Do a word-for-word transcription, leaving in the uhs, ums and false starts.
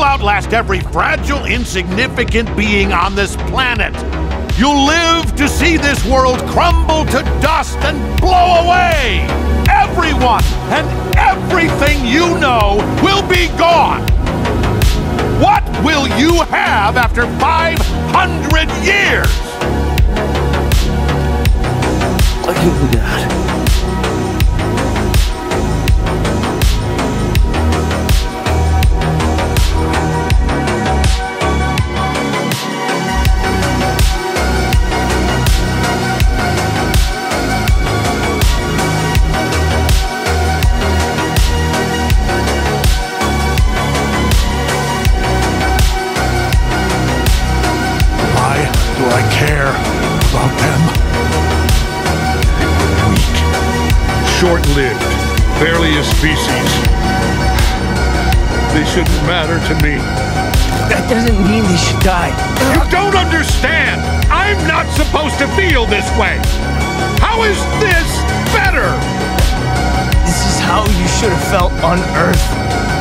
You'll outlast every fragile, insignificant being on this planet. You'll live to see this world crumble to dust and blow away. Everyone and everything you know will be gone. What will you have after five hundred years? Look at that. Do I care about them? Weak, short-lived, barely a species. They shouldn't matter to me. That doesn't mean they should die. You don't understand! I'm not supposed to feel this way! How is this better? This is how you should have felt on Earth.